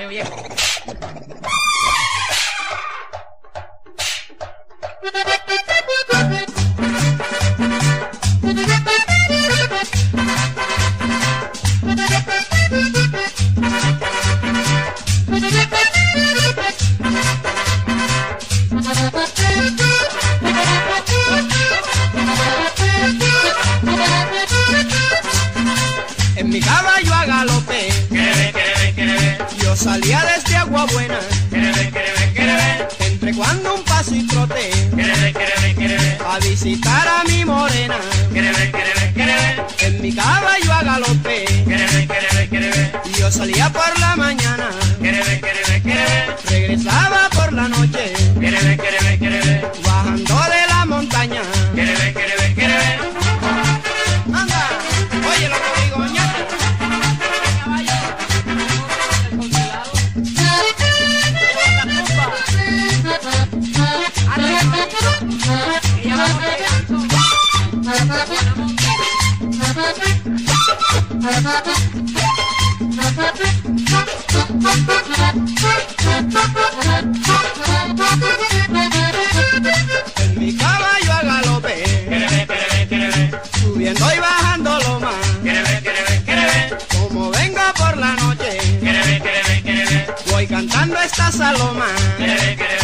caballo viejo. En mi caballo a galope, yo salía desde Agua Buena, entre cuando un paso y trote, a visitar a mi morena. En mi caballo a galope, yo salía por la mañana, regresaba por la noche, bajando de la montaña. Anda, oye lo que digo, ña. En mi caballo a galope, subiendo y bajando loma, como vengo por la noche, voy cantando esta saloma.